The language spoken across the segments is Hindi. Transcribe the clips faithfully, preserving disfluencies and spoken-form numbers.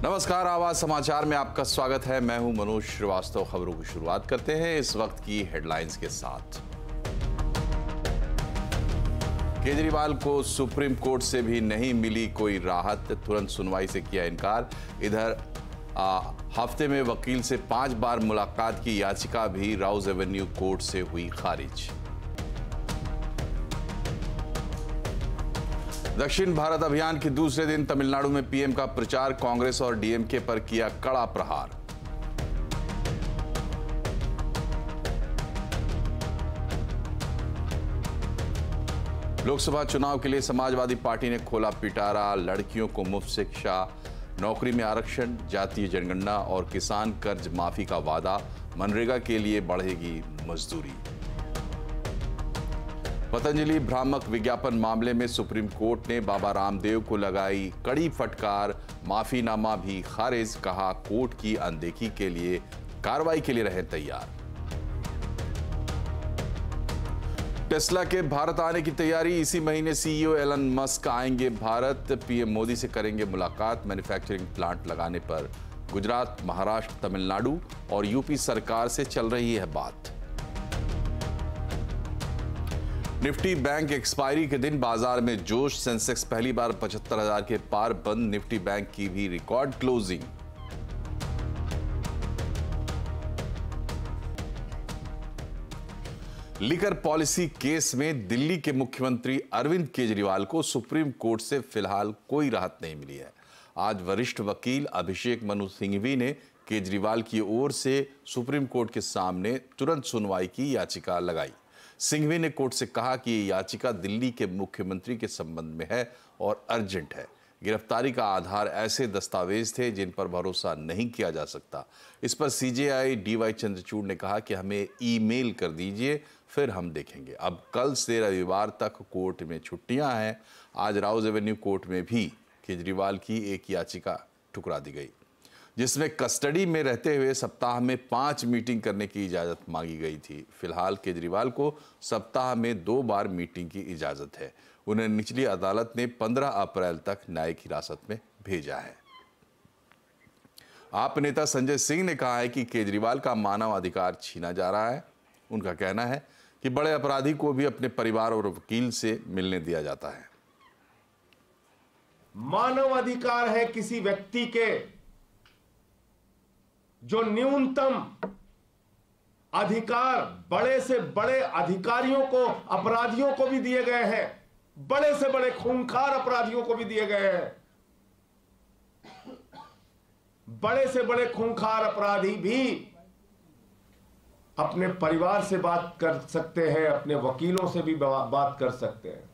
नमस्कार, आवाज समाचार में आपका स्वागत है। मैं हूं मनोज श्रीवास्तव। खबरों की शुरुआत करते हैं इस वक्त की हेडलाइंस के साथ। केजरीवाल को सुप्रीम कोर्ट से भी नहीं मिली कोई राहत, तुरंत सुनवाई से किया इनकार। इधर आ, हफ्ते में वकील से पांच बार मुलाकात की याचिका भी राउज एवेन्यू कोर्ट से हुई खारिज। दक्षिण भारत अभियान के दूसरे दिन तमिलनाडु में पीएम का प्रचार, कांग्रेस और डीएमके पर किया कड़ा प्रहार। लोकसभा चुनाव के लिए समाजवादी पार्टी ने खोला पिटारा, लड़कियों को मुफ्त शिक्षा, नौकरी में आरक्षण, जातीय जनगणना और किसान कर्ज माफी का वादा, मनरेगा के लिए बढ़ेगी मजदूरी। पतंजलि भ्रामक विज्ञापन मामले में सुप्रीम कोर्ट ने बाबा रामदेव को लगाई कड़ी फटकार, माफीनामा भी खारिज, कहा कोर्ट की अनदेखी के लिए कार्रवाई के लिए रहे तैयार। टेस्ला के भारत आने की तैयारी, इसी महीने सीईओ एलन मस्क आएंगे भारत, पीएम मोदी से करेंगे मुलाकात। मैन्युफैक्चरिंग प्लांट लगाने पर गुजरात, महाराष्ट्र, तमिलनाडु और यूपी सरकार से चल रही है बात। निफ्टी बैंक एक्सपायरी के दिन बाजार में जोश, सेंसेक्स पहली बार पचहत्तर हजार के पार बंद, निफ्टी बैंक की भी record closing. Liquor policy case में दिल्ली के मुख्यमंत्री अरविंद केजरीवाल को सुप्रीम कोर्ट से फिलहाल कोई राहत नहीं मिली है। आज वरिष्ठ वकील अभिषेक मनु सिंघवी ने केजरीवाल की ओर से सुप्रीम कोर्ट के सामने तुरंत सुनवाई की याचिका लगाई। सिंघवी ने कोर्ट से कहा कि ये याचिका दिल्ली के मुख्यमंत्री के संबंध में है और अर्जेंट है। गिरफ्तारी का आधार ऐसे दस्तावेज थे जिन पर भरोसा नहीं किया जा सकता। इस पर सीजेआई डीवाई चंद्रचूड़ ने कहा कि हमें ईमेल कर दीजिए, फिर हम देखेंगे। अब कल से रविवार तक कोर्ट में छुट्टियां हैं। आज राउज एवेन्यू कोर्ट में भी केजरीवाल की एक याचिका ठुकरा दी गई, जिसमें कस्टडी में रहते हुए सप्ताह में पांच मीटिंग करने की इजाजत मांगी गई थी। फिलहाल केजरीवाल को सप्ताह में दो बार मीटिंग की इजाजत है। उन्हें निचली अदालत ने पंद्रह अप्रैल तक न्यायिक हिरासत में भेजा है। आप नेता संजय सिंह ने कहा है कि केजरीवाल का मानव अधिकार छीना जा रहा है। उनका कहना है कि बड़े अपराधी को भी अपने परिवार और वकील से मिलने दिया जाता है। मानव अधिकार है किसी व्यक्ति के जो न्यूनतम अधिकार बड़े से बड़े अधिकारियों को, अपराधियों को भी दिए गए हैं, बड़े से बड़े खूंखार अपराधियों को भी दिए गए हैं। बड़े से बड़े खूंखार अपराधी भी अपने परिवार से बात कर सकते हैं, अपने वकीलों से भी बात कर सकते हैं।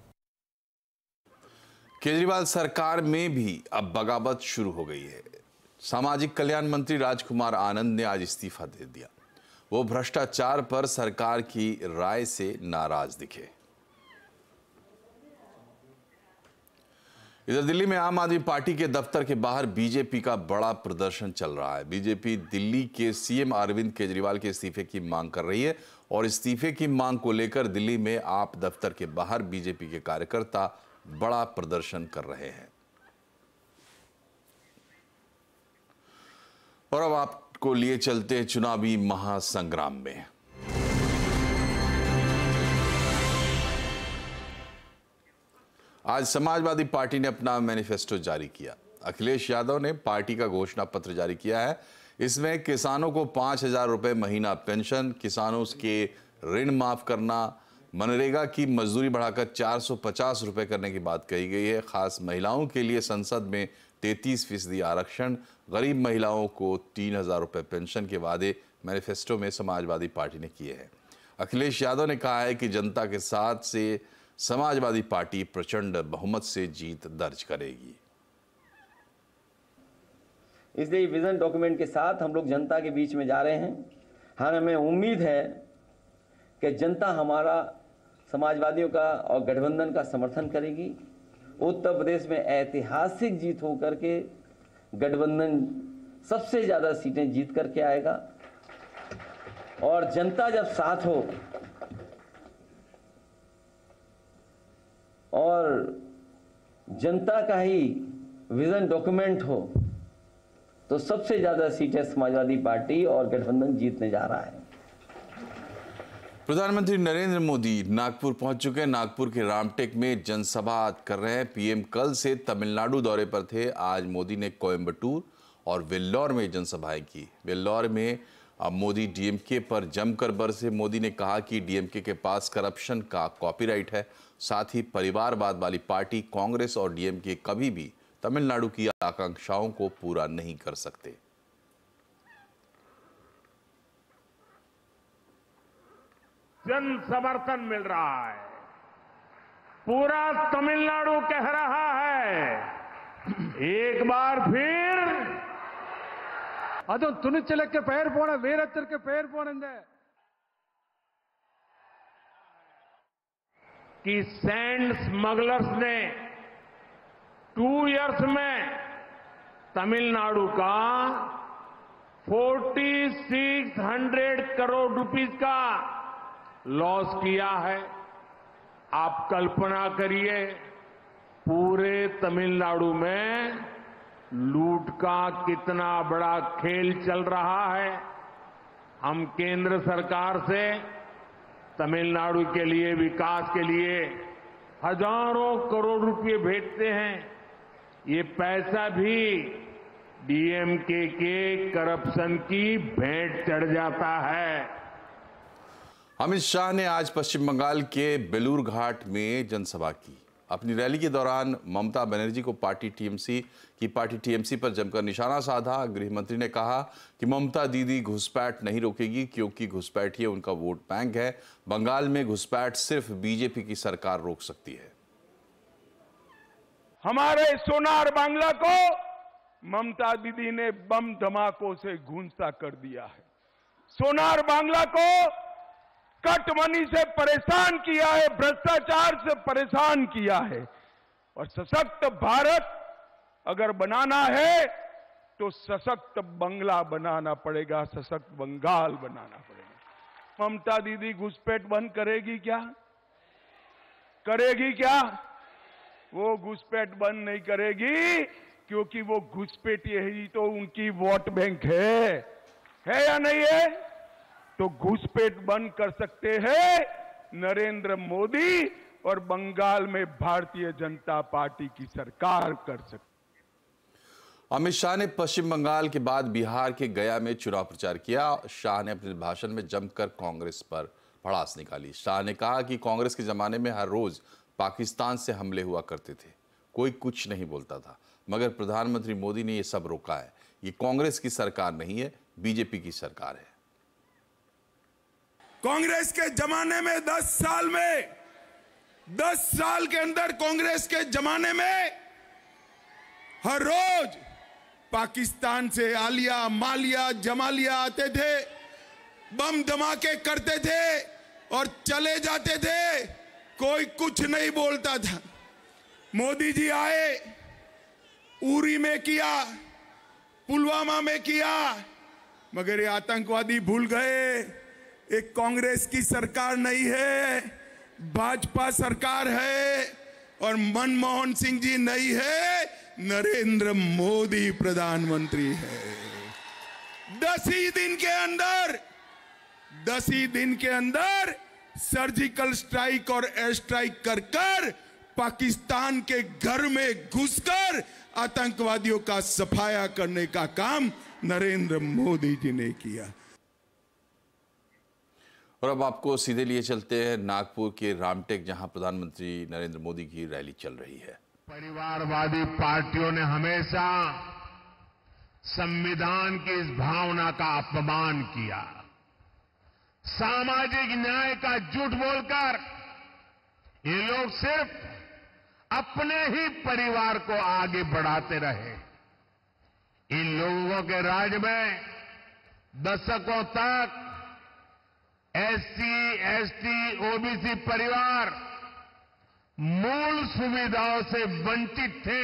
केजरीवाल सरकार में भी अब बगावत शुरू हो गई है। सामाजिक कल्याण मंत्री राजकुमार आनंद ने आज इस्तीफा दे दिया। वो भ्रष्टाचार पर सरकार की राय से नाराज दिखे। इधर दिल्ली में आम आदमी पार्टी के दफ्तर के बाहर बीजेपी का बड़ा प्रदर्शन चल रहा है। बीजेपी दिल्ली के सीएम अरविंद केजरीवाल के इस्तीफे की मांग कर रही है और इस्तीफे की मांग को लेकर दिल्ली में आप दफ्तर के बाहर बीजेपी के कार्यकर्ता बड़ा प्रदर्शन कर रहे हैं। और अब आपको लिए चलते हैं चुनावी महासंग्राम में। आज समाजवादी पार्टी ने अपना मैनिफेस्टो जारी किया। अखिलेश यादव ने पार्टी का घोषणा पत्र जारी किया है। इसमें किसानों को पांच हजार रुपए महीना पेंशन, किसानों के ऋण माफ करना, मनरेगा की मजदूरी बढ़ाकर चार सौ पचास रुपए करने की बात कही गई है। खास महिलाओं के लिए संसद में तैंतीस फीसदी आरक्षण, गरीब महिलाओं को तीन हजार रुपये पेंशन के वादे मैनिफेस्टो में समाजवादी पार्टी ने किए हैं। अखिलेश यादव ने कहा है कि जनता के साथ से समाजवादी पार्टी प्रचंड बहुमत से जीत दर्ज करेगी। इसलिए विजन डॉक्यूमेंट के साथ हम लोग जनता के बीच में जा रहे हैं। हाँ, हमें उम्मीद है कि जनता हमारा, समाजवादियों का और गठबंधन का समर्थन करेगी। उत्तर प्रदेश में ऐतिहासिक जीत हो करके गठबंधन सबसे ज़्यादा सीटें जीत करके आएगा और जनता जब साथ हो और जनता का ही विजन डॉक्यूमेंट हो तो सबसे ज्यादा सीटें समाजवादी पार्टी और गठबंधन जीतने जा रहा है। प्रधानमंत्री नरेंद्र मोदी नागपुर पहुंच चुके हैं। नागपुर के रामटेक में जनसभा कर रहे हैं। पीएम कल से तमिलनाडु दौरे पर थे। आज मोदी ने कोयम्बटूर और वेल्लोर में जनसभाएं की। वेल्लोर में अब मोदी डीएमके पर जमकर बरसे। मोदी ने कहा कि डीएमके के पास करप्शन का कॉपीराइट है। साथ ही परिवारवाद वाली पार्टी कांग्रेस और डीएमके कभी भी तमिलनाडु की आकांक्षाओं को पूरा नहीं कर सकते। जन समर्थन मिल रहा है, पूरा तमिलनाडु कह रहा है एक बार फिर ಅದು ತುಣಿಚಲಕ್ಕೆ ಪೇರ್ போன வீரத்திற்கு பேர் போனது कि सैंड स्मगलर्स ने टू इयर्स में तमिलनाडु का छियालीस सौ करोड़ रुपीस का लॉस किया है। आप कल्पना करिए, पूरे तमिलनाडु में लूट का कितना बड़ा खेल चल रहा है। हम केंद्र सरकार से तमिलनाडु के लिए विकास के लिए हजारों करोड़ रुपए भेजते हैं। ये पैसा भी डीएमके के करप्शन की भेंट चढ़ जाता है। अमित शाह ने आज पश्चिम बंगाल के बेलूरघाट में जनसभा की। अपनी रैली के दौरान ममता बनर्जी को पार्टी टीएमसी की पार्टी टीएमसी पर जमकर निशाना साधा। गृह मंत्री ने कहा कि ममता दीदी घुसपैठ नहीं रोकेगी, क्योंकि घुसपैठिए उनका वोट बैंक है। बंगाल में घुसपैठ सिर्फ बीजेपी की सरकार रोक सकती है। हमारे सोनार बांग्ला को ममता दीदी ने बम धमाकों से गूंजता कर दिया है। सोनार बांग्ला को कट मनी से परेशान किया है, भ्रष्टाचार से परेशान किया है। और सशक्त भारत अगर बनाना है तो सशक्त बंगला बनाना पड़ेगा, सशक्त बंगाल बनाना पड़ेगा। ममता दीदी घुसपैठ बंद करेगी क्या? करेगी क्या? वो घुसपैठ बंद नहीं करेगी, क्योंकि वो घुसपैठी ही तो उनकी वोट बैंक है, है या नहीं है? तो घुसपैठ बंद कर सकते हैं नरेंद्र मोदी, और बंगाल में भारतीय जनता पार्टी की सरकार कर सकती। अमित शाह ने पश्चिम बंगाल के बाद बिहार के गया में चुनाव प्रचार किया। शाह ने अपने भाषण में जमकर कांग्रेस पर भड़ास निकाली। शाह ने कहा कि कांग्रेस के जमाने में हर रोज पाकिस्तान से हमले हुआ करते थे, कोई कुछ नहीं बोलता था, मगर प्रधानमंत्री मोदी ने यह सब रोका है। ये कांग्रेस की सरकार नहीं है, बीजेपी की सरकार है। कांग्रेस के जमाने में दस साल में दस साल के अंदर कांग्रेस के जमाने में हर रोज पाकिस्तान से आलिया मालिया जमालिया आते थे, बम धमाके करते थे और चले जाते थे, कोई कुछ नहीं बोलता था। मोदी जी आए, उरी में किया, पुलवामा में किया, मगर ये आतंकवादी भूल गए एक कांग्रेस की सरकार नहीं है, भाजपा सरकार है। और मनमोहन सिंह जी नहीं है, नरेंद्र मोदी प्रधानमंत्री है। दस ही दिन के अंदर दस ही दिन के अंदर सर्जिकल स्ट्राइक और एयर स्ट्राइक कर कर पाकिस्तान के घर में घुसकर आतंकवादियों का सफाया करने का काम नरेंद्र मोदी जी ने किया। और अब आपको सीधे लिए चलते हैं नागपुर के रामटेक, जहां प्रधानमंत्री नरेंद्र मोदी की रैली चल रही है। परिवारवादी पार्टियों ने हमेशा संविधान की इस भावना का अपमान किया। सामाजिक न्याय का झूठ बोलकर ये लोग सिर्फ अपने ही परिवार को आगे बढ़ाते रहे। इन लोगों के राज में दशकों तक एससी, एसटी, ओबीसी परिवार मूल सुविधाओं से वंचित थे।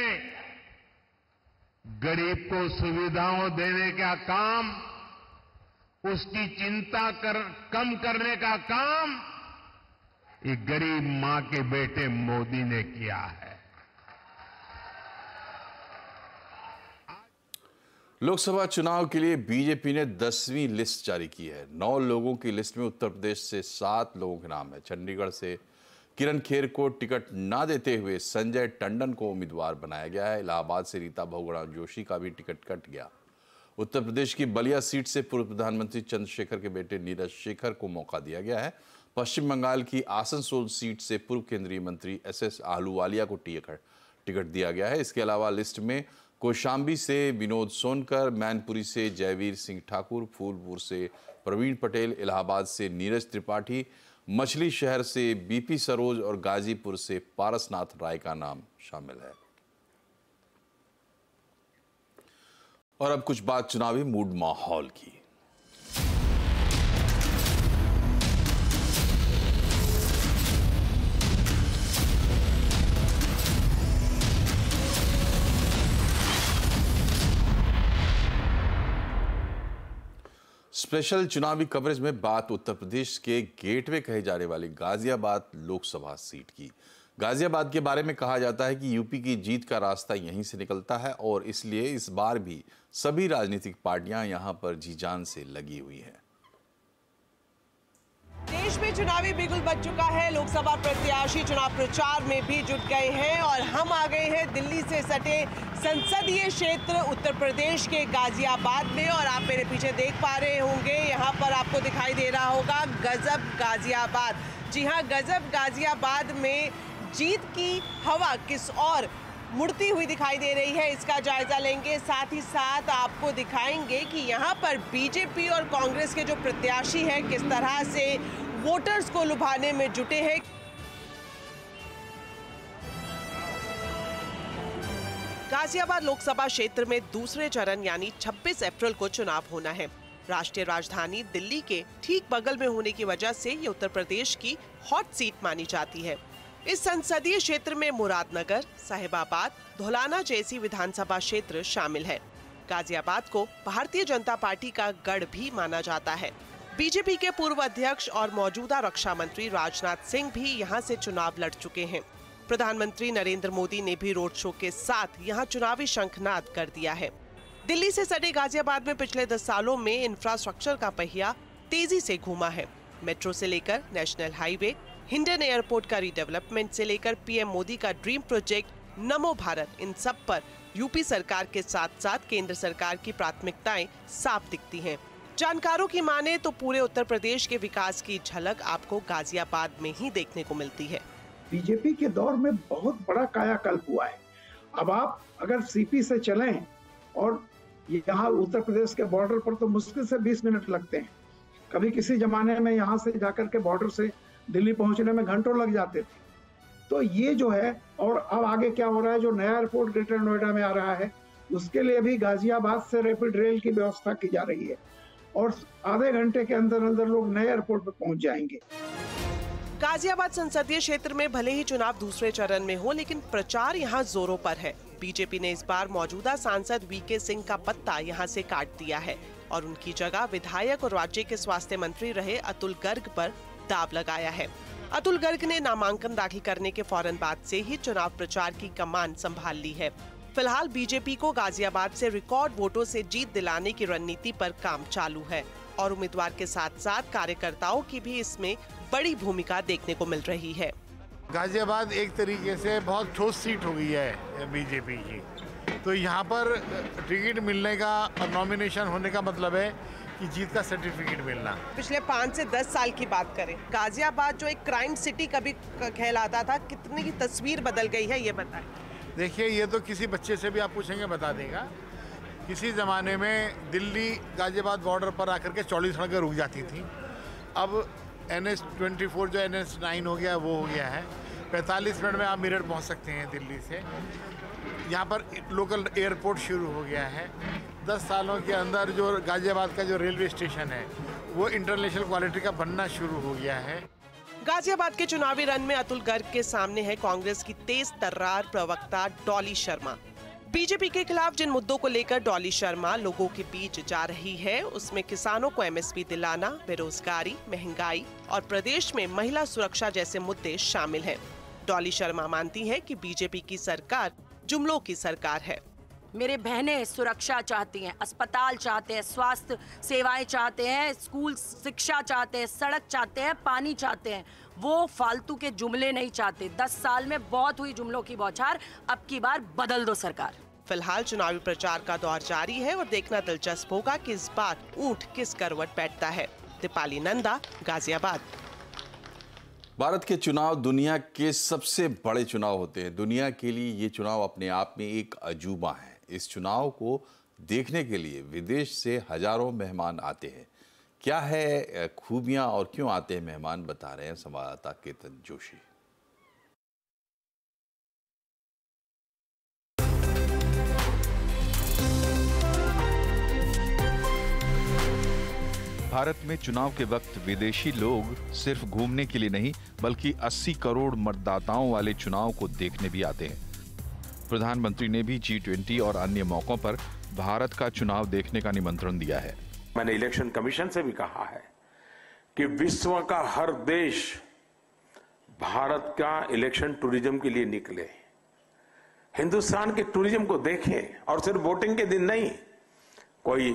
गरीब को सुविधाओं देने का काम, उसकी चिंता कर, कम करने का काम ये गरीब मां के बेटे मोदी ने किया है। लोकसभा चुनाव के लिए बीजेपी ने दसवीं लिस्ट जारी की है। नौ लोगों की लिस्ट में उत्तर प्रदेश से सात लोगों के नाम है। चंडीगढ़ से किरण खेर को टिकट न देते हुए संजय टंडन को उम्मीदवार बनाया गया है। इलाहाबाद से रीता बहुगुणा जोशी का भी टिकट कट गया। उत्तर प्रदेश की बलिया सीट से पूर्व प्रधानमंत्री चंद्रशेखर के बेटे नीरज शेखर को मौका दिया गया है। पश्चिम बंगाल की आसनसोल सीट से पूर्व केंद्रीय मंत्री एस एस आहलूवालिया को टिकट दिया गया है। इसके अलावा लिस्ट में कौशाम्बी से विनोद सोनकर, मैनपुरी से जयवीर सिंह ठाकुर, फूलपुर से प्रवीण पटेल, इलाहाबाद से नीरज त्रिपाठी, मछली शहर से बीपी सरोज और गाजीपुर से पारसनाथ राय का नाम शामिल है। और अब कुछ बात चुनावी मूड माहौल की। स्पेशल चुनावी कवरेज में बात उत्तर प्रदेश के गेटवे कहे जाने वाली गाजियाबाद लोकसभा सीट की। गाजियाबाद के बारे में कहा जाता है कि यूपी की जीत का रास्ता यहीं से निकलता है और इसलिए इस बार भी सभी राजनीतिक पार्टियां यहां पर जी जान से लगी हुई हैं। देश में चुनावी बिगुल बज चुका है। लोकसभा प्रत्याशी चुनाव प्रचार में भी जुट गए हैं और हम आ गए हैं दिल्ली से सटे संसदीय क्षेत्र उत्तर प्रदेश के गाजियाबाद में। और आप मेरे पीछे देख पा रहे होंगे, यहाँ पर आपको दिखाई दे रहा होगा गजब गाजियाबाद। जी हाँ, गजब गाजियाबाद में जीत की हवा किस और मुड़ती हुई दिखाई दे रही है, इसका जायजा लेंगे। साथ ही साथ आपको दिखाएंगे कि यहाँ पर बीजेपी और कांग्रेस के जो प्रत्याशी हैं किस तरह से वोटर्स को लुभाने में जुटे हैं। गाजियाबाद लोकसभा क्षेत्र में दूसरे चरण यानी छब्बीस अप्रैल को चुनाव होना है। राष्ट्रीय राजधानी दिल्ली के ठीक बगल में होने की वजह से ये उत्तर प्रदेश की हॉट सीट मानी जाती है। इस संसदीय क्षेत्र में मुरादनगर, साहिबाबाद, धौलाना जैसी विधानसभा क्षेत्र शामिल है। गाजियाबाद को भारतीय जनता पार्टी का गढ़ भी माना जाता है। बीजेपी के पूर्व अध्यक्ष और मौजूदा रक्षा मंत्री राजनाथ सिंह भी यहां से चुनाव लड़ चुके हैं। प्रधानमंत्री नरेंद्र मोदी ने भी रोड शो के साथ यहां चुनावी शंखनाद कर दिया है। दिल्ली से सटे गाजियाबाद में पिछले दस सालों में इंफ्रास्ट्रक्चर का पहिया तेजी से घूमा है। मेट्रो से लेकर नेशनल हाईवे, हिंडन एयरपोर्ट का रीडेवलपमेंट से लेकर पीएम मोदी का ड्रीम प्रोजेक्ट नमो भारत, इन सब पर यूपी सरकार के साथ साथ केंद्र सरकार की प्राथमिकताएं साफ दिखती हैं। जानकारों की माने तो पूरे उत्तर प्रदेश के विकास की झलक आपको गाजियाबाद में ही देखने को मिलती है। बीजेपी के दौर में बहुत बड़ा कायाकल्प हुआ है। अब आप अगर सीपी से चलें और यहाँ उत्तर प्रदेश के बॉर्डर पर तो मुश्किल से बीस मिनट लगते हैं। कभी किसी जमाने में यहाँ से जाकर के बॉर्डर से दिल्ली पहुंचने में घंटों लग जाते थे। तो ये जो है, और अब आगे क्या हो रहा है, जो नया एयरपोर्ट ग्रेटर नोएडा में आ रहा है, उसके लिए भी गाजियाबाद से रैपिड रेल की व्यवस्था की जा रही है और आधे घंटे के अंदर अंदर लोग नए एयरपोर्ट पर पहुंच जाएंगे। गाजियाबाद संसदीय क्षेत्र में भले ही चुनाव दूसरे चरण में हो, लेकिन प्रचार यहाँ जोरों पर है। बीजेपी ने इस बार मौजूदा सांसद वीके सिंह का पत्ता यहाँ से काट दिया है और उनकी जगह विधायक और राज्य के स्वास्थ्य मंत्री रहे अतुल गर्ग पर दाव लगाया है। अतुल गर्ग ने नामांकन दाखिल करने के फौरन बाद से ही चुनाव प्रचार की कमान संभाल ली है। फिलहाल बीजेपी को गाजियाबाद से रिकॉर्ड वोटों से जीत दिलाने की रणनीति पर काम चालू है और उम्मीदवार के साथ साथ कार्यकर्ताओं की भी इसमें बड़ी भूमिका देखने को मिल रही है। गाजियाबाद एक तरीके से बहुत ठोस सीट हो गई है बीजेपी की, तो यहाँ पर टिकट मिलने का और नॉमिनेशन होने का मतलब है कि जीत का सर्टिफिकेट मिलना। पिछले पाँच से दस साल की बात करें, गाजियाबाद जो एक क्राइम सिटी कभी कहलाता था, कितनी की तस्वीर बदल गई है ये बताएं। देखिए, ये तो किसी बच्चे से भी आप पूछेंगे बता देगा। किसी ज़माने में दिल्ली गाजियाबाद बॉर्डर पर आकर के चौड़ी सड़कें रुक जाती थी। अब एन एस ट्वेंटी फोर जो एन एस नाइन हो गया वो हो गया है। पैंतालीस मिनट में आप मेरठ पहुंच सकते हैं दिल्ली से। यहाँ पर लोकल एयरपोर्ट शुरू हो गया है। दस सालों के अंदर जो गाजियाबाद का जो रेलवे स्टेशन है वो इंटरनेशनल क्वालिटी का बनना शुरू हो गया है। गाजियाबाद के चुनावी रण में अतुल गर्ग के सामने है कांग्रेस की तेज तर्रार प्रवक्ता डॉली शर्मा। बीजेपी के खिलाफ जिन मुद्दों को लेकर डॉली शर्मा लोगों के बीच जा रही है, उसमें किसानों को एमएसपी दिलाना, बेरोजगारी, महंगाई और प्रदेश में महिला सुरक्षा जैसे मुद्दे शामिल हैं। डॉली शर्मा मानती है कि बीजेपी की सरकार जुमलों की सरकार है। मेरे बहनें सुरक्षा चाहती हैं, अस्पताल चाहते हैं, स्वास्थ्य सेवाएं चाहते हैं, स्कूल शिक्षा चाहते हैं, सड़क चाहते हैं, पानी चाहते हैं। वो फालतू के जुमले नहीं चाहते। दस साल में बहुत हुई जुमलों की बौछार, अब की बार बदल दो सरकार। फिलहाल चुनावी प्रचार का दौर जारी है और देखना दिलचस्प होगा कि इस बार ऊंट किस करवट बैठता है। दीपाली नंदा, गाजियाबाद। भारत के चुनाव दुनिया के सबसे बड़े चुनाव होते हैं। दुनिया के लिए ये चुनाव अपने आप में एक अजूबा है। इस चुनाव को देखने के लिए विदेश से हजारों मेहमान आते हैं। क्या है खूबियां और क्यों आते हैं मेहमान, बता रहे हैं संवाददाता केतन जोशी। भारत में चुनाव के वक्त विदेशी लोग सिर्फ घूमने के लिए नहीं बल्कि अस्सी करोड़ मतदाताओं वाले चुनाव को देखने भी आते हैं। प्रधानमंत्री ने भी जी ट्वेंटी और अन्य मौकों पर भारत का चुनाव देखने का निमंत्रण दिया है। मैंने इलेक्शन कमीशन से भी कहा है कि विश्व का हर देश भारत का इलेक्शन टूरिज्म के लिए निकले, हिंदुस्तान के टूरिज्म को देखें और सिर्फ वोटिंग के दिन नहीं, कोई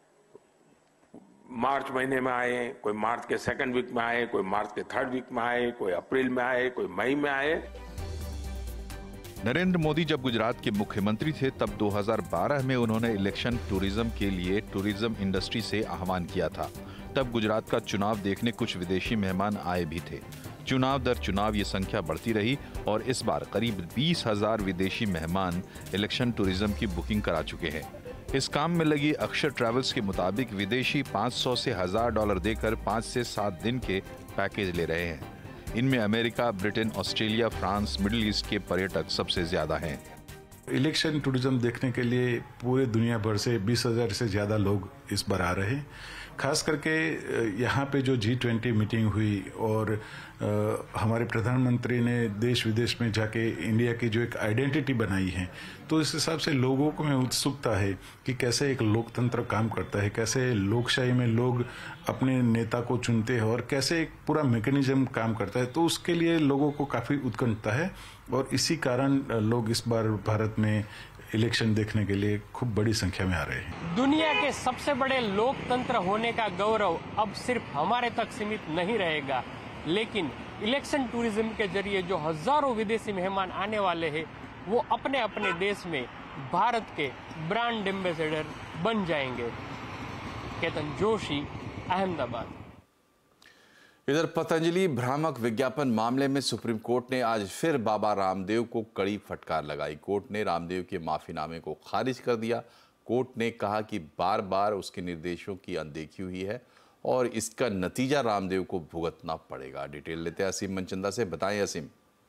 मार्च महीने में आए, कोई मार्च के सेकंड वीक में आए, कोई मार्च के थर्ड वीक में आए, कोई अप्रैल में आए, कोई मई में आए। नरेंद्र मोदी जब गुजरात के मुख्यमंत्री थे तब दो हज़ार बारह में उन्होंने इलेक्शन टूरिज्म के लिए टूरिज्म इंडस्ट्री से आह्वान किया था। तब गुजरात का चुनाव देखने कुछ विदेशी मेहमान आए भी थे। चुनाव दर चुनाव ये संख्या बढ़ती रही और इस बार करीब बीस हजार विदेशी मेहमान इलेक्शन टूरिज्म की बुकिंग करा चुके हैं। इस काम में लगी अक्षर ट्रैवल्स के मुताबिक विदेशी पाँच सौ से हजार डॉलर देकर पाँच से सात दिन के पैकेज ले रहे हैं। इनमें America, Britain, Australia, France, middle east के पर्यटक सबसे ज्यादा हैं। इलेक्शन टूरिज्म देखने के लिए पूरे दुनिया भर से बीस हजार से ज्यादा लोग इस बार आ रहे हैं। खास करके यहाँ पे जो जी ट्वेंटी मीटिंग हुई और आ, हमारे प्रधानमंत्री ने देश विदेश में जाके इंडिया की जो एक आइडेंटिटी बनाई है, तो इस हिसाब से लोगों को में उत्सुकता है कि कैसे एक लोकतंत्र काम करता है, कैसे लोकशाही में लोग अपने नेता को चुनते हैं और कैसे एक पूरा मैकेनिज्म काम करता है। तो उसके लिए लोगों को काफी उत्कंठा है और इसी कारण लोग इस बार भारत में इलेक्शन देखने के लिए खूब बड़ी संख्या में आ रहे हैं। दुनिया के सबसे बड़े लोकतंत्र होने का गौरव अब सिर्फ हमारे तक सीमित नहीं रहेगा, लेकिन इलेक्शन टूरिज्म के जरिए जो हजारों विदेशी मेहमान आने वाले हैं वो अपने अपने देश में भारत के ब्रांड एम्बेसडर बन जाएंगे। केतन जोशी, अहमदाबाद। इधर पतंजलि भ्रामक विज्ञापन मामले में सुप्रीम कोर्ट ने आज फिर बाबा रामदेव को कड़ी फटकार लगाई। कोर्ट ने रामदेव के माफीनामे को खारिज कर दिया। कोर्ट ने कहा कि बार बार उसके निर्देशों की अनदेखी हुई है और इसका नतीजा रामदेव को भुगतना पड़ेगा। डिटेल लेते हैं असीम मनचंदा से। बताएं असीम।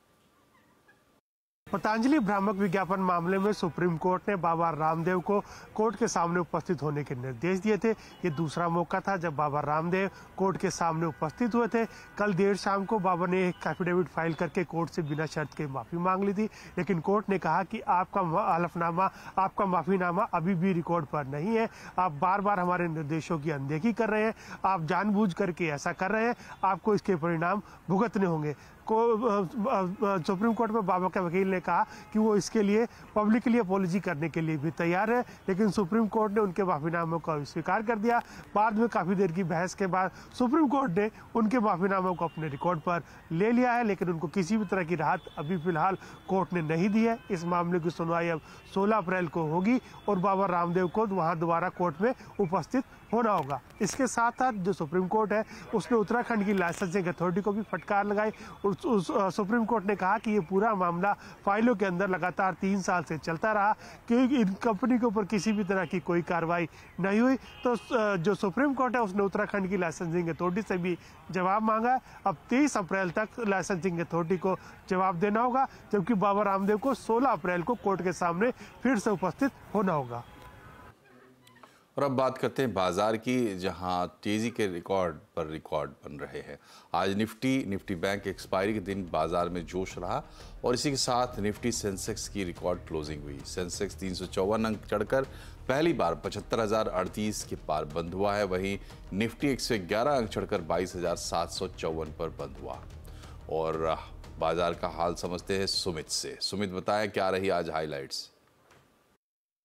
पतंजलि भ्रामक विज्ञापन मामले में सुप्रीम कोर्ट ने बाबा रामदेव को कोर्ट के सामने उपस्थित होने के निर्देश दिए थे। ये दूसरा मौका था जब बाबा रामदेव कोर्ट के सामने उपस्थित हुए थे। कल देर शाम को बाबा ने एक एफिडेविट फाइल करके कोर्ट से बिना शर्त के माफी मांग ली थी, लेकिन कोर्ट ने कहा कि आपका हलफनामा, आपका माफीनामा अभी भी रिकॉर्ड पर नहीं है। आप बार बार हमारे निर्देशों की अनदेखी कर रहे हैं, आप जानबूझ करके ऐसा कर रहे हैं, आपको इसके परिणाम भुगतने होंगे। को सुप्रीम कोर्ट में बाबा के वकील ने कहा कि वो इसके लिए पब्लिकली अपॉलॉजी करने के लिए भी तैयार है, लेकिन सुप्रीम कोर्ट ने उनके माफीनामों को स्वीकार कर दिया। बाद में काफ़ी देर की बहस के बाद सुप्रीम कोर्ट ने उनके माफीनामों को अपने रिकॉर्ड पर ले लिया है, लेकिन उनको किसी भी तरह की राहत अभी फिलहाल कोर्ट ने नहीं दी है। इस मामले की सुनवाई अब सोलह अप्रैल को होगी और बाबा रामदेव को वहाँ दोबारा कोर्ट में उपस्थित होना होगा। इसके साथ साथ जो सुप्रीम कोर्ट है उसने उत्तराखंड की लाइसेंसिंग अथॉरिटी को भी फटकार लगाई। उस, उस सुप्रीम कोर्ट ने कहा कि ये पूरा मामला फाइलों के अंदर लगातार तीन साल से चलता रहा, कि इन कंपनी के ऊपर किसी भी तरह की कोई कार्रवाई नहीं हुई। तो जो सुप्रीम कोर्ट है उसने उत्तराखंड की लाइसेंसिंग अथॉरिटी से भी जवाब मांगा। अब तेईस अप्रैल तक लाइसेंसिंग अथॉरिटी को जवाब देना होगा, जबकि बाबा रामदेव को सोलह अप्रैल को कोर्ट के सामने फिर से उपस्थित होना होगा। और अब बात करते हैं बाजार की, जहां तेजी के रिकॉर्ड पर रिकॉर्ड बन रहे हैं। आज निफ्टी निफ्टी बैंक एक्सपायरी के दिन बाजार में जोश रहा और इसी के साथ निफ्टी सेंसेक्स की रिकॉर्ड क्लोजिंग हुई। सेंसेक्स तीन सौ चौवन अंक चढ़कर पहली बार पचहत्तर हजार अड़तीस के पार बंद हुआ है। वहीं निफ्टी एक सौ ग्यारह अंक चढ़कर बाईस हजार सात सौ चौवन पर बंद हुआ। और बाजार का हाल समझते हैं सुमित से। सुमित, बताएं क्या रही आज हाईलाइट्स।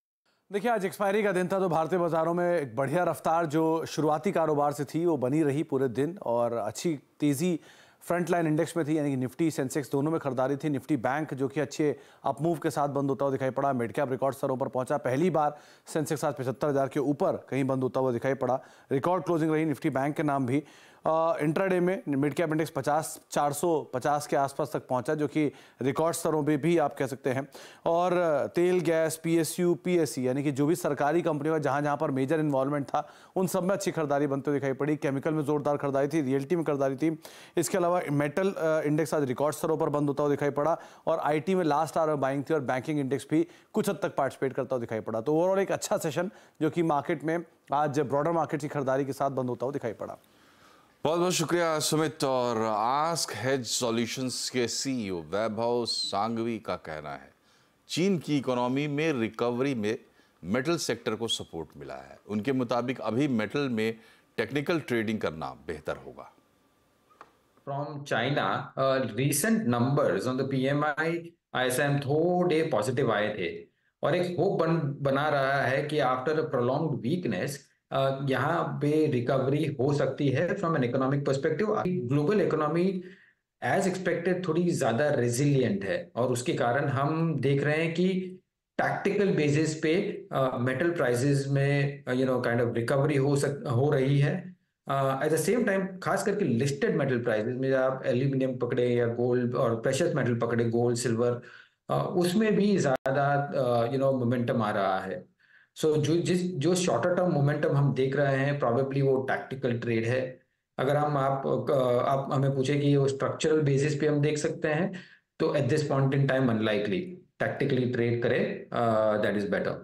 देखिए, आज एक्सपायरी का दिन था तो भारतीय बाजारों में एक बढ़िया रफ्तार जो शुरुआती कारोबार से थी वो बनी रही पूरे दिन और अच्छी तेज़ी फ्रंट लाइन इंडेक्स में थी, यानी कि निफ्टी सेंसेक्स दोनों में खरीदारी थी। निफ्टी बैंक जो कि अच्छे अपमूव के साथ बंद होता हुआ दिखाई पड़ा, मिड कैप रिकॉर्ड स्तरों पर पहुंचा। पहली बार सेंसेक्स आज पचहत्तर हज़ार के ऊपर कहीं बंद होता हुआ दिखाई पड़ा। रिकॉर्ड क्लोजिंग रही निफ्टी बैंक के नाम भी। इंट्राडे में मिड कैप इंडेक्स पचास चार सौ पचास के आसपास तक पहुंचा, जो कि रिकॉर्ड स्तरों पे भी आप कह सकते हैं। और तेल, गैस, पीएसयू, पीएससी यानी कि जो भी सरकारी कंपनियों का जहां जहां पर मेजर इन्वॉल्वमेंट था उन सब में अच्छी खरीदारी बनते हुए दिखाई पड़ी। केमिकल में जोरदार खरीदारी थी, रियल्टी में खरीदारी थी। इसके अलावा मेटल इंडेक्स आज रिकॉर्ड स्तरों पर बंद होता हुआ दिखाई पड़ा और आईटी में लास्ट आवर बाइंग थी और बैंकिंग इंडेक्स भी कुछ हद तक पार्टिसिपेट करता हुआ दिखाई पड़ा। तो ओवरऑल एक अच्छा सेशन जो कि मार्केट में आज ब्रॉडर मार्केट की खरीदारी के साथ बंद होता हुआ दिखाई पड़ा। बहुत बहुत शुक्रिया सुमित। और आस्क हेज सॉल्यूशंस के सीईओ वैभव सांघवी का कहना है चीन की इकोनॉमी में रिकवरी में मेटल सेक्टर को सपोर्ट मिला है। उनके मुताबिक अभी मेटल में टेक्निकल ट्रेडिंग करना बेहतर होगा। From China, uh, recent numbers on the P M I, I S M थोड़े पॉजिटिव आए थे और एक होप बन बना रहा है कि आफ्टर अ प्रोलॉन्ग्ड वीकनेस यहाँ पे रिकवरी हो सकती है from an economic perspective. Global economy as expected थोड़ी ज्यादा रेजिलिएंट है और उसके कारण हम देख रहे हैं कि टैक्टिकल बेसिस पे मेटल uh, प्राइसेस में you know kind of recovery हो सक हो रही है। एट द सेम टाइम खास करके लिस्टेड मेटल प्राइसेस में आप एल्यूमिनियम पकड़े या गोल्ड और प्रेशियस मेटल पकड़े, गोल्ड, सिल्वर, uh, उसमें भी ज्यादा यू नो मोमेंटम आ रहा है। सो so, जो जिस जो शॉर्टर टर्म मोमेंटम हम देख रहे हैं प्रॉबेबली वो टैक्टिकल ट्रेड है। अगर हम आप आप हमें पूछे कि वो स्ट्रक्चरल बेसिस पे हम देख सकते हैं तो at this point in time unlikely. Tactically trade करें, that is better.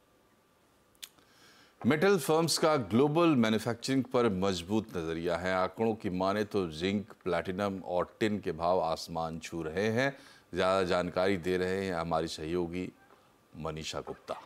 Metal firms का ग्लोबल मैन्युफैक्चरिंग पर मजबूत नजरिया है। आंकड़ों की माने तो जिंक, प्लैटिनम और टिन के भाव आसमान छू रहे हैं। ज़्यादा जानकारी दे रहे हैं हमारी सहयोगी मनीषा गुप्ता।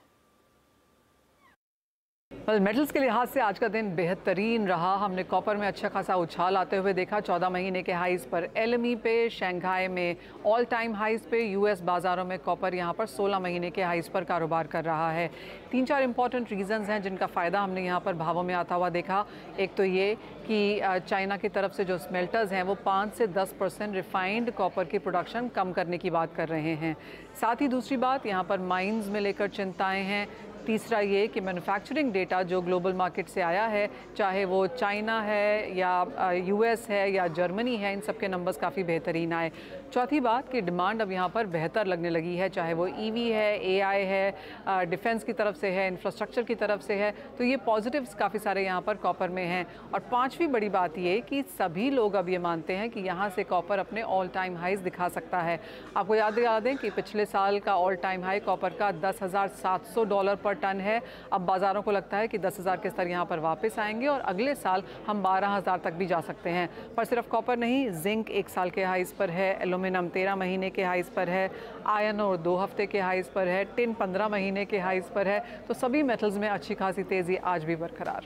मेटल्स के लिहाज से आज का दिन बेहतरीन रहा। हमने कॉपर में अच्छा खासा उछाल आते हुए देखा। चौदह महीने के हाइज पर एलएमई पे, शंघाई में ऑल टाइम हाइज पे, यूएस बाज़ारों में कॉपर यहाँ पर सोलह महीने के हाइज पर कारोबार कर रहा है। तीन चार इंपॉर्टेंट रीजंस हैं जिनका फ़ायदा हमने यहाँ पर भावों में आता हुआ देखा। एक तो ये कि चाइना की तरफ से जो स्मेल्टर्स हैं वो पाँच से दस परसेंट रिफाइंड कॉपर की प्रोडक्शन कम करने की बात कर रहे हैं। साथ ही दूसरी बात, यहाँ पर माइंस में लेकर चिंताएँ हैं। तीसरा ये कि मैन्युफैक्चरिंग डेटा जो ग्लोबल मार्केट से आया है, चाहे वो चाइना है या यूएस है या जर्मनी है, इन सब के नंबर्स काफ़ी बेहतरीन आए। चौथी बात कि डिमांड अब यहाँ पर बेहतर लगने लगी है, चाहे वो ईवी है, एआई है, डिफेंस की तरफ से है, इंफ्रास्ट्रक्चर की तरफ से है, तो ये पॉजिटिव्स काफ़ी सारे यहाँ पर कॉपर में हैं। और पाँचवीं बड़ी बात ये कि सभी लोग अब ये मानते हैं कि यहाँ से कॉपर अपने ऑल टाइम हाइज दिखा सकता है। आपको याद दिला दें कि पिछले साल का ऑल टाइम हाई कॉपर का दस हज़ार सात सौ डॉलर पर टन है। अब बाज़ारों को लगता है कि दस हज़ार के स्तर यहाँ पर वापस आएंगे और अगले साल हम बारह हज़ार तक भी जा सकते हैं। पर सिर्फ कॉपर नहीं, जिंक एक साल के हाइज पर है, एल्यूमिनियम तेरह महीने के हाइज पर है, आयरन और दो हफ्ते के हाइज पर है, टिन पंद्रह महीने के हाइज पर है। तो सभी मेटल्स में अच्छी खासी तेज़ी आज भी बरकरार।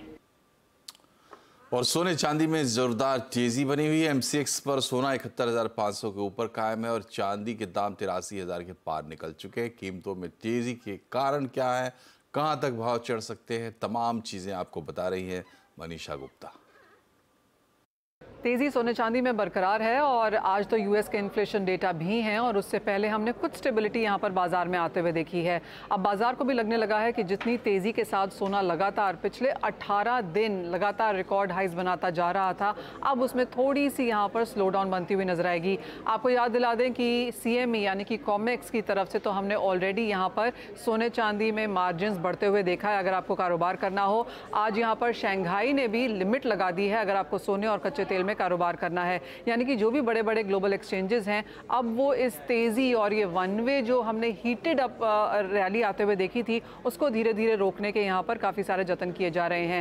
और सोने चांदी में जोरदार तेजी बनी हुई है। एमसीएक्स पर सोना इकहत्तर हजार पाँच सौ के ऊपर कायम है और चांदी के दाम तिरासी हजार के पार निकल चुके हैं। कीमतों में तेजी के कारण क्या है, कहां तक भाव चढ़ सकते हैं, तमाम चीजें आपको बता रही हैं मनीषा गुप्ता। तेज़ी सोने चांदी में बरकरार है और आज तो यूएस के इन्फ्लेशन डेटा भी हैं और उससे पहले हमने कुछ स्टेबिलिटी यहाँ पर बाजार में आते हुए देखी है। अब बाजार को भी लगने लगा है कि जितनी तेज़ी के साथ सोना लगातार पिछले अठारह दिन लगातार रिकॉर्ड हाइज बनाता जा रहा था, अब उसमें थोड़ी सी यहाँ पर स्लो डाउन बनती हुई नजर आएगी। आपको याद दिला दें कि सीएमई यानी कि कॉमेक्स की तरफ से तो हमने ऑलरेडी यहाँ पर सोने चांदी में मार्जिन बढ़ते हुए देखा है। अगर आपको कारोबार करना हो, आज यहाँ पर शंघाई ने भी लिमिट लगा दी है अगर आपको सोने और कच्चे तेल में कारोबार करना है। यानी कि जो भी बड़े बड़े ग्लोबल एक्सचेंजेस हैं, अब वो इस तेज़ी और ये वन वे जो हमने हीटेड अप रैली आते हुए देखी थी, उसको धीरे धीरे रोकने के यहाँ पर काफ़ी सारे जतन किए जा रहे हैं।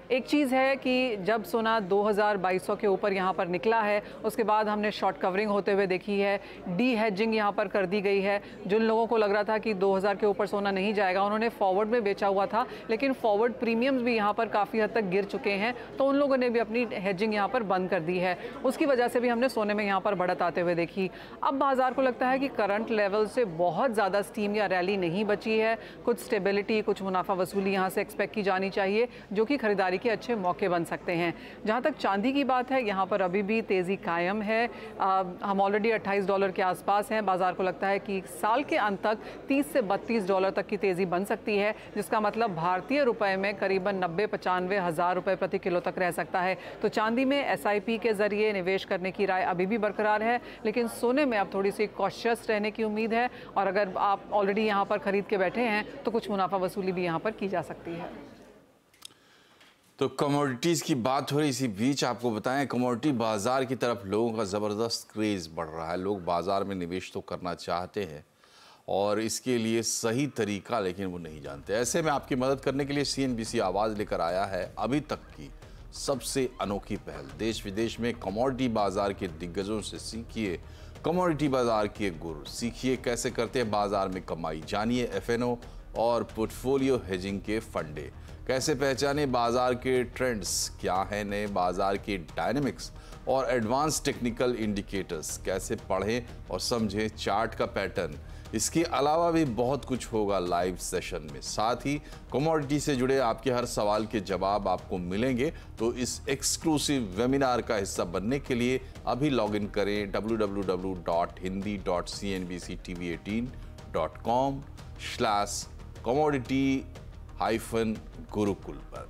एक चीज़ है कि जब सोना दो हज़ार बाईस सौ के ऊपर यहाँ पर निकला है, उसके बाद हमने शॉर्ट कवरिंग होते हुए देखी है, डी हेजिंग यहाँ पर कर दी गई है। जिन लोगों को लग रहा था कि दो हज़ार के ऊपर सोना नहीं जाएगा, उन्होंने फॉरवर्ड में बेचा हुआ था, लेकिन फॉरवर्ड प्रीमियम्स भी यहाँ पर काफ़ी हद तक गिर चुके हैं, तो उन लोगों ने भी अपनी हेजिंग यहाँ पर बंद कर दी है। उसकी वजह से भी हमने सोने में यहाँ पर बढ़त आते हुए देखी। अब बाजार को लगता है कि करंट लेवल से बहुत ज़्यादा स्टीम या रैली नहीं बची है, कुछ स्टेबिलिटी, कुछ मुनाफा वसूली यहाँ से एक्सपेक्ट की जानी चाहिए, जो कि खरीदारी के अच्छे मौके बन सकते हैं। जहाँ तक चांदी की बात है, यहाँ पर अभी भी तेज़ी कायम है। आ, हम ऑलरेडी अट्ठाईस डॉलर के आसपास हैं। बाजार को लगता है कि साल के अंत तक तीस से बत्तीस डॉलर तक की तेज़ी बन सकती है, जिसका मतलब भारतीय रुपए में करीबन नब्बे पचानवे हज़ार रुपये प्रति किलो तक रह सकता है। तो चांदी में एस आई पी के जरिए निवेश करने की राय अभी भी बरकरार है, लेकिन सोने में अब थोड़ी सी कॉशियस रहने की उम्मीद है। और अगर आप ऑलरेडी यहाँ पर खरीद के बैठे हैं तो कुछ मुनाफा वसूली भी यहाँ पर की जा सकती है। तो कमोडिटीज़ की बात हो रही, इसी बीच आपको बताएं कमोडिटी बाज़ार की तरफ लोगों का ज़बरदस्त क्रेज़ बढ़ रहा है। लोग बाज़ार में निवेश तो करना चाहते हैं और इसके लिए सही तरीका लेकिन वो नहीं जानते। ऐसे में आपकी मदद करने के लिए सी एन बी सी आवाज़ लेकर आया है अभी तक की सबसे अनोखी पहल। देश विदेश में कमोडिटी बाज़ार के दिग्गजों से सीखिए कमोडिटी बाज़ार के गुर, सीखिए कैसे करते हैं बाज़ार में कमाई। जानिए एफ एन ओ और पोर्टफोलियो हेजिंग के फंडे, कैसे पहचाने बाजार के ट्रेंड्स, क्या है नए बाजार के डायनेमिक्स और एडवांस टेक्निकल इंडिकेटर्स, कैसे पढ़ें और समझें चार्ट का पैटर्न। इसके अलावा भी बहुत कुछ होगा लाइव सेशन में। साथ ही कमोडिटी से जुड़े आपके हर सवाल के जवाब आपको मिलेंगे। तो इस एक्सक्लूसिव वेबिनार का हिस्सा बनने के लिए अभी लॉग इन करें W W W dot Hindi dot C N B C T V eighteen dot com slash commodity hyphen Gurukul पर।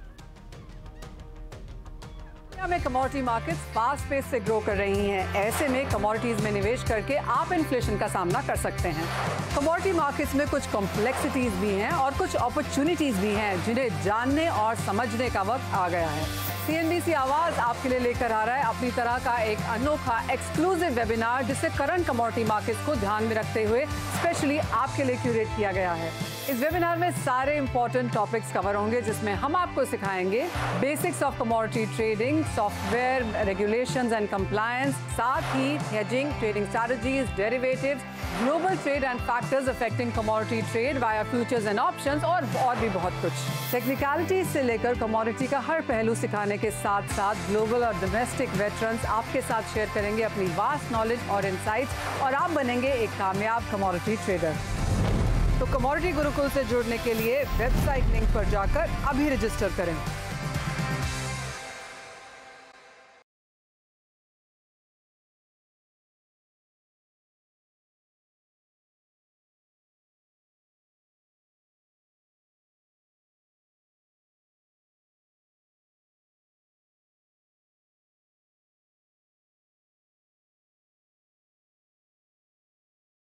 में कमोडिटी मार्केट्स फास्ट पेस से ग्रो कर रही हैं। ऐसे में कमोडिटीज में निवेश करके आप इन्फ्लेशन का सामना कर सकते हैं। कमोडिटी मार्केट्स में कुछ कॉम्प्लेक्सिटीज भी हैं और कुछ अपॉर्चुनिटीज भी हैं, जिन्हें जानने और समझने का वक्त आ गया है। सी एन बी सी आवाज आपके लिए लेकर आ रहा है अपनी तरह का एक अनोखा एक्सक्लूसिव वेबिनार, जिसे करंट कमोडिटी मार्केट्स को ध्यान में रखते हुए स्पेशली आपके लिए क्यूरेट किया गया है। इस वेबिनार में सारे इंपॉर्टेंट टॉपिक्स कवर होंगे, जिसमें हम आपको सिखाएंगे basics of commodity trading, software, regulations and compliance, साथ ही hedging, trading strategies, derivatives, global trade and factors affecting commodity trade via futures and options और और भी बहुत कुछ। टेक्निकलिटीज से लेकर कमोडिटी का हर पहलू सिखाने के साथ साथ ग्लोबल और डोमेस्टिक वेटरन्स आपके साथ शेयर करेंगे अपनी वास्ट नॉलेज और इनसाइट्स, और आप बनेंगे एक कामयाब कमोडिटी ट्रेडर। तो कमोडिटी गुरुकुल से जुड़ने के लिए वेबसाइट लिंक पर जाकर अभी रजिस्टर करें।